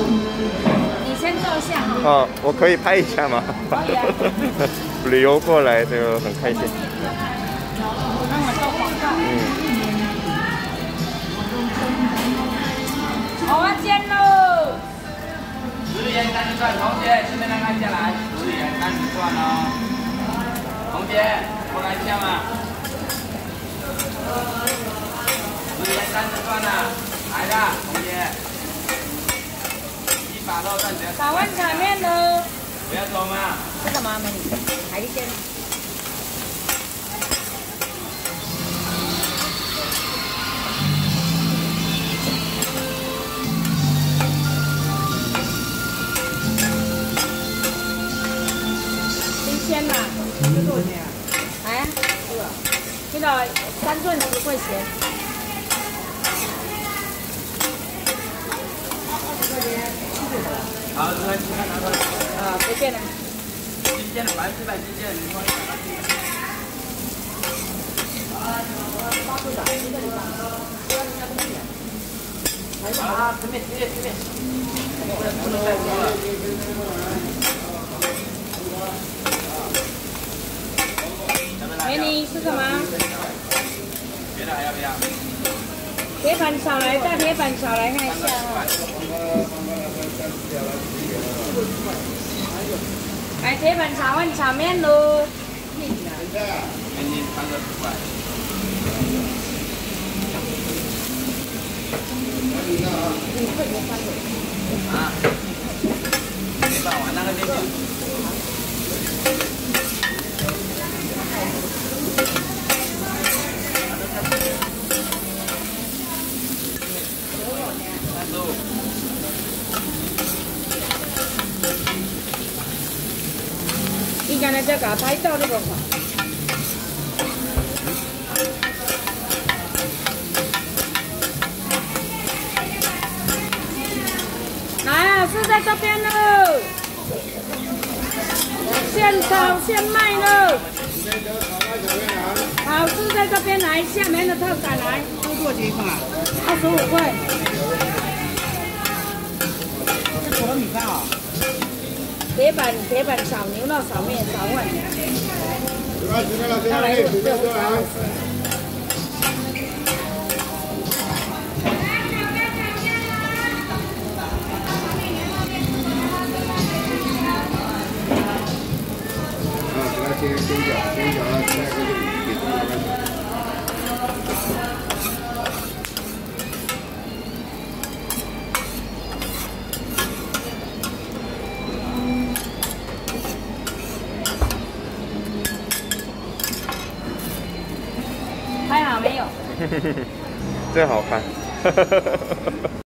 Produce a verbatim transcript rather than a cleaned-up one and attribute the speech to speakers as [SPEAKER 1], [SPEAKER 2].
[SPEAKER 1] 你先坐下哈。
[SPEAKER 2] 哦，我可以拍一下吗？
[SPEAKER 1] 可以啊。
[SPEAKER 2] 旅游过来就很开心。
[SPEAKER 1] 让我做广告。嗯。好啊，煎喽！
[SPEAKER 3] 十元三十串，红姐这边来看下来，十元三十串哦。红姐，过来一下嘛。十元三十串啊，来的，红姐。一把肉蛋卷。
[SPEAKER 1] 炒碗炒面喽。
[SPEAKER 3] 不要走嘛。
[SPEAKER 1] 这什么美女？海鲜。新鲜呐。这多少钱啊？哎，这个，这个三寸十块钱。
[SPEAKER 3] 好，这个鸡蛋拿过来。
[SPEAKER 1] 啊，随便的。
[SPEAKER 3] 新鲜的白丝带新鲜，你放一百块钱。啊，这边这边这边，不能不能再多了。
[SPEAKER 1] 美女是什么？
[SPEAKER 3] 别的还要不要？
[SPEAKER 1] 铁板炒来，大铁板炒来看一下哈。来，铁板炒碗炒面喽。
[SPEAKER 3] 面筋三个十块。啊，没办法，那个面筋。
[SPEAKER 1] 你刚才在搞拍照那个嘛？来啊，是在这边喽，现炒现卖喽。好，是在这边来，下面的特产来。
[SPEAKER 4] 多多少钱一份啊？
[SPEAKER 1] 二十五块。
[SPEAKER 4] 这炒米饭啊？
[SPEAKER 1] 铁板铁板炒牛肉炒面炒碗。要来一个
[SPEAKER 5] 先先搅，先搅了，再给给他们。
[SPEAKER 1] 拍好没有？
[SPEAKER 2] 真好看。